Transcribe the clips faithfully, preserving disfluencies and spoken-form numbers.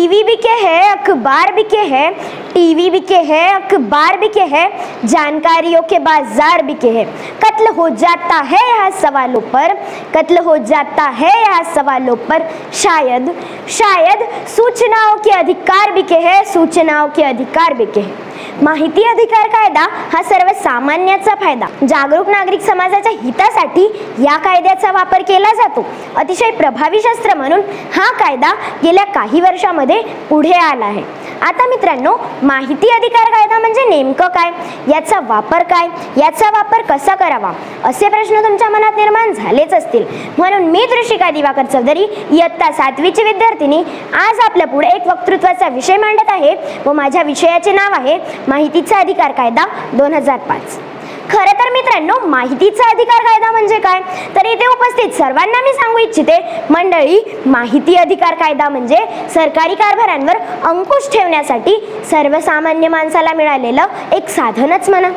TV बिके हैं, अखबार बिके हैं, टीवी बिके हैं, अखबार बिके हैं, जानकारियों के बाजार बिके हैं। कत्ल हो जाता है यहाँ सवालों पर, कत्ल हो जाता है यहाँ सवालों पर। शायद शायद सूचनाओं के अधिकार बिके हैं, सूचनाओं के अधिकार बिके हैं। माहिती अधिकार कायदा हा सर्वसामान्याचा फायदा, जागरूक नागरिक समाजाच्या हितासाठी या कायद्याचा वापर केला जातो। अतिशय प्रभावी शस्त्र म्हणून हा कायदा गेल्या काही वर्षांमध्ये पुढे आला आहे। आता मित्रांनो, माहिती अधिकार कायदा म्हणजे नेमकं काय, याचा वापर काय, याचा वापर कसा करावा, असे प्रश्न तुमच्या मनात निर्माण झालेच असतील। म्हणून मी त्रिशिका दिवाकर चौधरी, इयत्ता सातवीची विद्यार्थिनी, आज आपल्या पुढे एक वक्तृत्वाचा विषय मांडत आहे व माझ्या विषयाचे नाव आहे माहितीचा अधिकार कायदा दोन हजार पाच। खरं तर मित्रांनो, माहितीचा अधिकार कायदा म्हणजे काय, तर इथे उपस्थित सर्वांना मी सांगू इच्छिते मंडळी, माहिती अधिकार कायदा म्हणजे सरकारी कारभारांवर अंकुश ठेवण्यासाठी सर्वसामान्य माणसाला मिळालेलं एक साधनच म्हणा।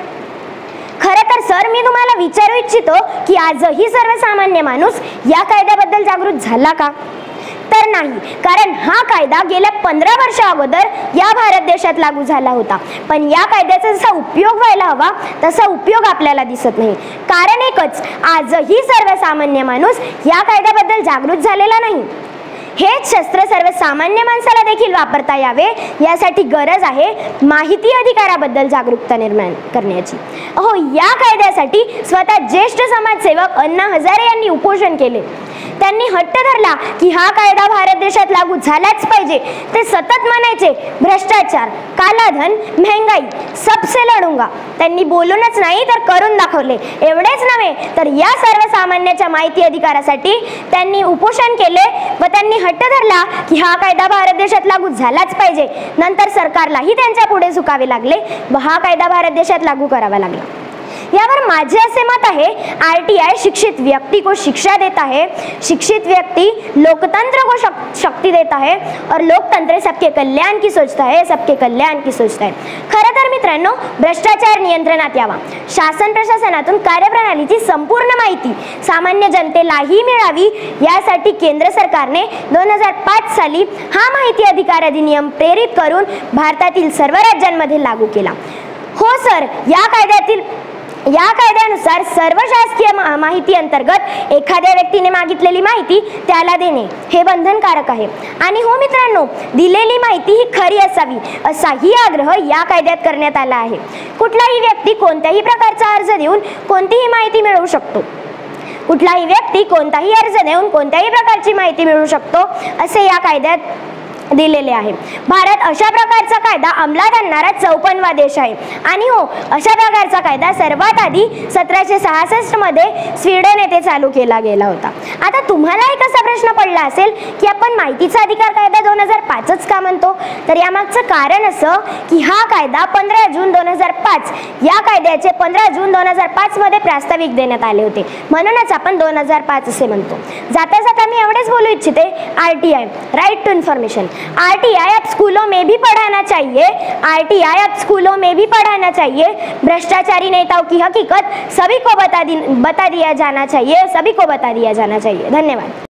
खरं तर सर, मी तुम्हाला विचारू इच्छितो की आजही सर्वसामान्य माणूस या कायद्याबद्दल जागृत झाला का? तर नाही, कारण हा कायदा गेल्या पंधरा वर्षा अगोदर या भारत देशात लागू झाला होता, पण या कायद्याचा जसा उपयोग व्हायला हवा तसा उपयोग आपल्याला दिसत नाही। कारण एकच, आजही सर्वसामान्य माणूस या कायद्याबद्दल जागृत झालेला नाही। हेच शस्त्र सर्वसामान्य माणसाला देखील वापरता यावे यासाठी गरज आहे माहिती अधिकाराबद्दल जागरूकता निर्माण करण्याची। हो, या कायद्यासाठी स्वतः ज्येष्ठ समाजसेवक अण्णा हजारे यांनी उपोषण केले। त्यांनी हट्ट धरला की हा कायदा भारत देशात लागू झालाच पाहिजे। ते सतत म्हणायचे, भ्रष्टाचार, कालाधन, महंगाई सबसे लढूंगा। त्यांनी बोलूनच नाही तर करून दाखवले। एवढेच नव्हे तर या सर्वसामान्याच्या माहिती अधिकारासाठी त्यांनी उपोषण केले व त्यांनी हट्ट धरला की हा कायदा भारत देशात लागू झालाच पाहिजे। नंतर सरकारलाही त्यांच्या पुढे झुकावे लागले व हा कायदा भारत देशात लागू करावा लागला। यावर माझे असे मत आहे, आरटीआई शिक्षित व्यक्ति को शिक्षा देता है, शिक्षित व्यक्ति लोकतंत्र को शक्ति देता है और लोकतंत्र सबके कल्याण की सोचता है, सबके कल्याण की सोचता है। खरं तर मित्रांनो, भ्रष्टाचार नियंत्रणात यावा, शासन प्रशासनातून कार्यप्रणालीची संपूर्ण माहिती सामान्य जनतेलाही मिळावी, यासाठी केंद्र सरकारने दोन हजार पाच साली हा माहिती अधिकार अधिनियम प्रेरित करून भारतातील सर्व राज्यांमध्ये लागू केला। हो सर, या कायद्यातील या कायद्यानुसार सर्व शासकीय माहिती अंतर्गत एखाद्या व्यक्तीने मागितलेली माहिती त्याला देणे हे बंधनकारक आहे। आणि हो मित्रांनो, दिलेली माहिती ही खरी असावी असाही आग्रह या कायद्यात करण्यात आला आहे। कुठलाही व्यक्ती कोणत्याही प्रकारचा अर्ज देऊन कोणतीही माहिती मिळवू शकतो, कुठलाही व्यक्ती कोणताही अर्ज देऊन कोणत्याही प्रकारची माहिती मिळवू शकतो असे या कायद्यात दिलेले आहे। भारत अशा प्रकारचा कायदा अंमलात आणणारा चौपन्नवा देश आहे। आणि हो, अशा प्रकारचा कायदा सर्वात आधी सतराशे सहासष्ट मध्ये स्वीडन येथे चालू केला गेला होता। आता तुम्हाला एक असा प्रश्न पडला असेल की आपण माहितीचा अधिकार कायदा दोन हजार पाचच का म्हणतो, तर यामागचं कारण असं की हा कायदा पंधरा जून दोन हजार पाच या कायद्याचे पंधरा जून दोन हजार पाच मध्ये प्रास्ताविक देण्यात आले होते, म्हणूनच आपण दोन हजार पाच असे म्हणतो। जाता जाता मी एवढेच बोलू इच्छिते, RTI right to information, RTI अब स्कूलों में भी पढ़ाना चाहिए, आरटीआई अब स्कूलों में भी पढ़ाना चाहिए। भ्रष्टाचारी नेताओं की हकीकत सभी को बता दी बता दिया जाना चाहिए, सभी को बता दिया जाना चाहिए। धन्यवाद।